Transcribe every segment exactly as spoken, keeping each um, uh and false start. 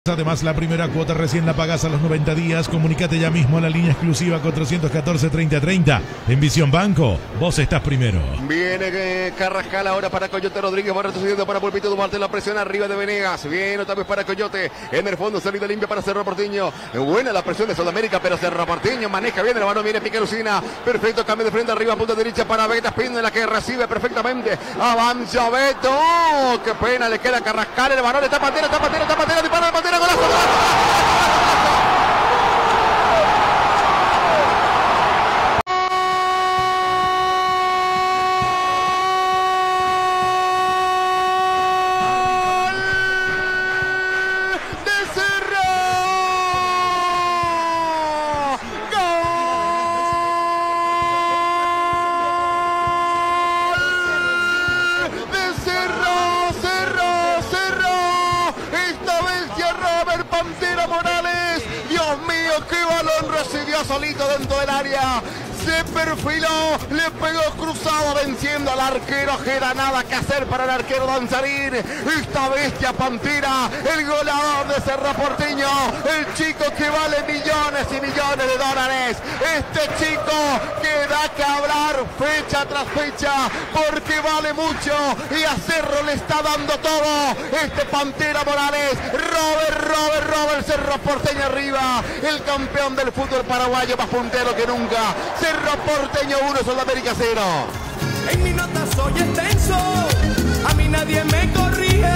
Además, la primera cuota recién la pagas a los noventa días. Comunícate ya mismo a la línea exclusiva cuatrocientos catorce, treinta treinta. En Visión Banco, vos estás primero. Viene eh, Carrascal ahora para Coyote Rodríguez. Va retrocediendo para Pulpito Duarte. La presión arriba de Venegas. Viene otra vez para Coyote. En el fondo, salida limpia para Cerro Porteño. Buena la presión de Sudamérica, pero Cerro Porteño maneja bien el balón. Viene Pique Lucina. Perfecto, cambio de frente arriba, punta derecha para Beto Espínola, que recibe perfectamente. Avanza Beto. Oh, qué pena, le queda Carrascal. El balón está Pantera, está Pantera, está Pantera. Dispara de Pantera, golazo. Pantera Morales, Dios mío, qué balón recibió solito dentro del área. Se perfiló, le pegó cruzado venciendo al arquero Ojeda. Nada que hacer para el arquero Danzarín. Esta bestia Pantera, el goleador de Cerro Porteño, el chico que vale millones y millones de dólares. Este chico que da que hablar fecha tras fecha porque vale mucho y a Cerro le está dando todo. Este Pantera Morales, Robert, Robert, Robert, Cerro Porteño arriba. El campeón del fútbol paraguayo más puntero que nunca. Cerro Porteño uno, Sudamérica cero. En mi nota soy extenso, a mí nadie me corrige.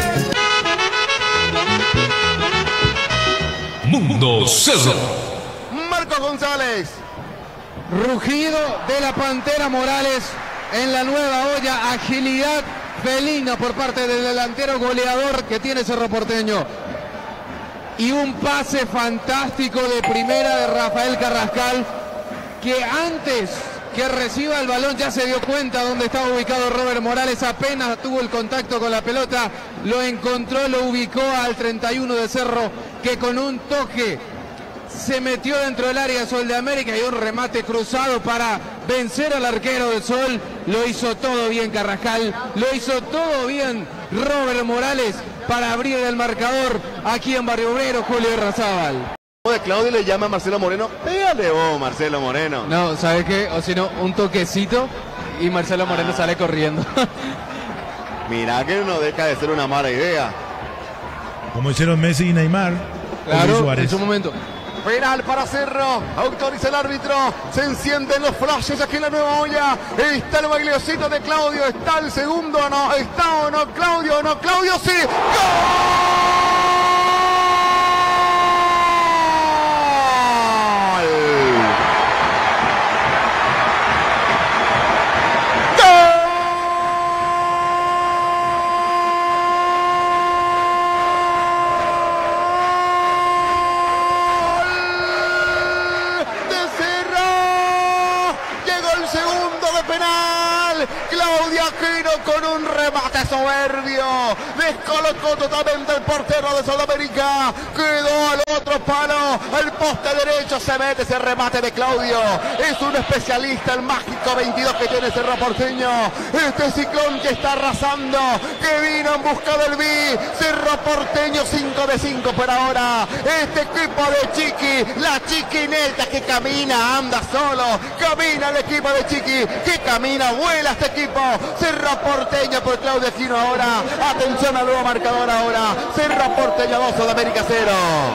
Mundo Cerro. Marcos González. Rugido de la Pantera Morales en la nueva olla. Agilidad felina por parte del delantero goleador que tiene Cerro Porteño. Y un pase fantástico de primera de Rafael Carrascal, que antes que reciba el balón ya se dio cuenta dónde estaba ubicado Robert Morales. Apenas tuvo el contacto con la pelota, lo encontró, lo ubicó al treinta y uno de Cerro, que con un toque se metió dentro del área de Sol de América y un remate cruzado para vencer al arquero del Sol. Lo hizo todo bien Carrascal, lo hizo todo bien Robert Morales para abrir el marcador aquí en Barrio Obrero. Julio Errazábal. De Claudio le llama a Marcelo Moreno. Pégale vos, Marcelo Moreno. No, ¿sabes qué? O si no, un toquecito y Marcelo Moreno ah. sale corriendo. Mirá que no deja de ser una mala idea. Como hicieron Messi y Neymar. Claro, en su momento. Penal para Cerro, autoriza el árbitro, se encienden los flashes aquí en la nueva olla. Está el bailecito de Claudio, está el segundo o no, está o no Claudio o no, Claudio sí. ¡Gol! Penal, Claudio Aquino con un remate soberbio, descolocó totalmente el portero de Sudamérica, quedó al otro palo, al poste derecho, se mete ese remate de Claudio. Es un especialista, el mágico veintidós que tiene Cerro Porteño, este ciclón que está arrasando, que vino en busca del B. Cerro Porteño cinco de cinco por ahora. Este equipo de Chiqui, la chiquineta que camina, anda solo, camina el equipo de Chiqui, que camina, vuela este equipo. Cerro Porteño por Claudio Aquino ahora. Atención al nuevo marcador ahora. Cerro Porteño dos, Sudamérica cero.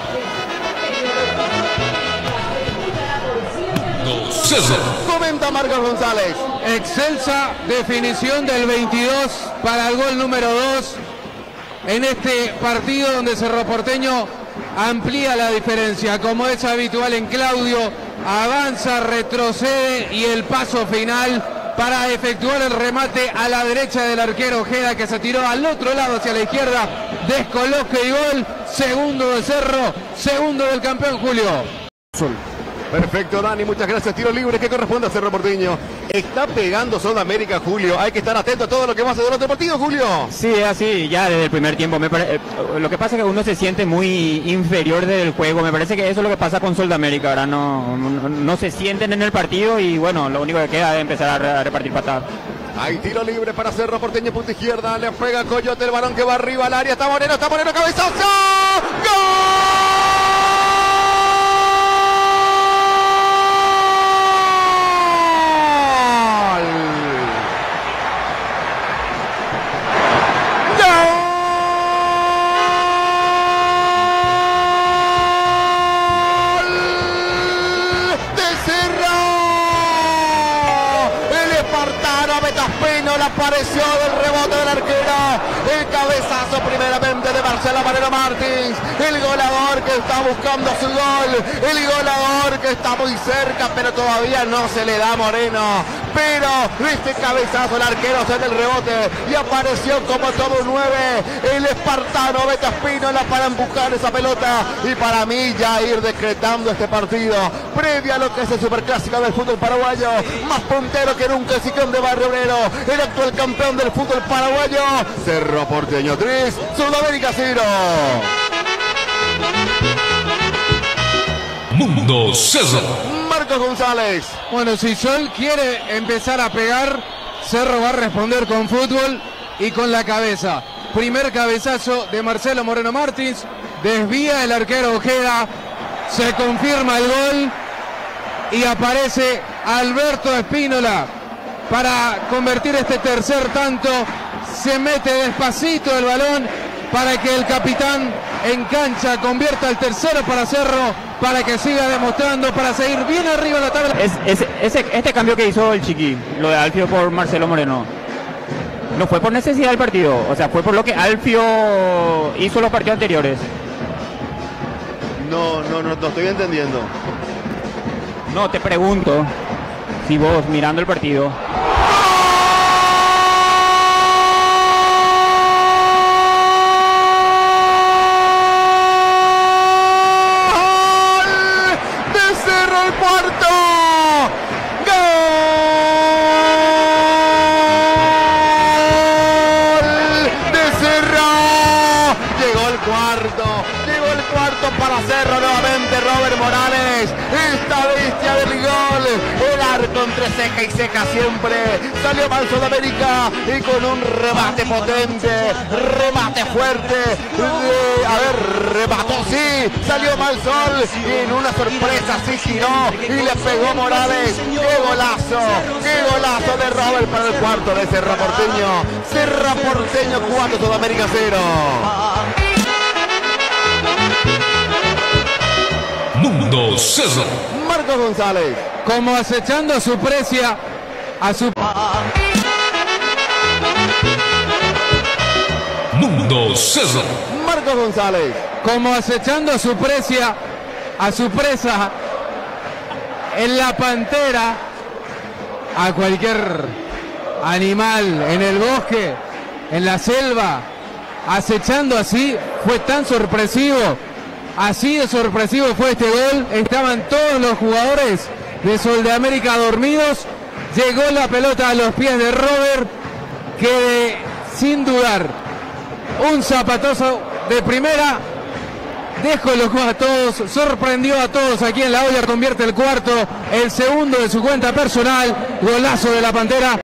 Comenta Marcos González. Excelsa definición del veintidós para el gol número dos en este partido donde Cerro Porteño amplía la diferencia, como es habitual en Claudio. Avanza, retrocede y el paso final para efectuar el remate a la derecha del arquero Ojeda, que se tiró al otro lado hacia la izquierda, descoloque y gol. Segundo de Cerro, segundo del campeón Julio. Perfecto, Dani, muchas gracias. Tiro libre que corresponde a Cerro Porteño. Está pegando Sudamérica, Julio. Hay que estar atento a todo lo que va a hacer durante el partido, Julio. Sí, así, ya desde el primer tiempo. Me pare... Lo que pasa es que uno se siente muy inferior del juego. Me parece que eso es lo que pasa con Sudamérica. Ahora no, no, no se sienten en el partido y bueno, lo único que queda es empezar a repartir patadas. Hay tiro libre para Cerro Porteño, punta izquierda. Le pega Coyote, el balón que va arriba al área. Está Moreno, está Moreno, cabezazo. ¡Gol! apareció del rebote del arquero. El cabezazo primeramente de Marcelo Moreno Martins. El goleador que está buscando su gol. El goleador que está muy cerca, pero todavía no se le da a Moreno. Pero este cabezazo el arquero se del rebote y apareció como todo un nueve. El espartano Beto Espínola para empujar esa pelota y para mí ya ir decretando este partido previa a lo que es el superclásico del fútbol paraguayo. Más puntero que nunca el Ciclón de Barrio Obrero, el actual campeón del fútbol paraguayo. Cerro Porteño tres, Sudamérica cero. Mundo Cerro. Marcos González. Bueno, si Sol quiere empezar a pegar, Cerro va a responder con fútbol y con la cabeza. Primer cabezazo de Marcelo Moreno Martins, desvía el arquero Ojeda, se confirma el gol y aparece Alberto Espínola para convertir este tercer tanto. Se mete despacito el balón para que el capitán en cancha convierta el tercero para Cerro, para que siga demostrando, para seguir bien arriba en la tabla. Es, es- ese- este cambio que hizo el Chiqui, lo de Alfio por Marcelo Moreno, no fue por necesidad del partido, o sea, fue por lo que Alfio hizo los partidos anteriores. No, no, no, no estoy entendiendo. No, te pregunto, si vos mirando el partido, De Cerro el cuarto. Gol de Cerro. Llegó el cuarto. Llegó el cuarto para Cerro nuevamente. Robert Morales. Esta bestia del gol. El arco entre ceja y ceja siempre. Salió mal Sudamérica y con un remate potente. Remate fuerte. De- a ver, remató, sí. Salió mal Sol y en una sorpresa sí giró y le pegó Morales. ¡Qué golazo! ¡Qué golazo de Robert para el cuarto de Cerro Porteño! Cerro Porteño cuatro, Sudamérica cero. Mundo Cerro. Marcos González. Como acechando a su precia, a su... Mundo Cerro. Marcos González. como acechando a su precia, a su presa, en la pantera, a cualquier animal en el bosque, en la selva, acechando así, fue tan sorpresivo, así de sorpresivo fue este gol. Estaban todos los jugadores de Sol de América dormidos, llegó la pelota a los pies de Robert, que sin dudar, un zapatazo de primera, descolocó a todos, sorprendió a todos aquí en la olla, convierte el cuarto, el segundo de su cuenta personal, golazo de la Pantera.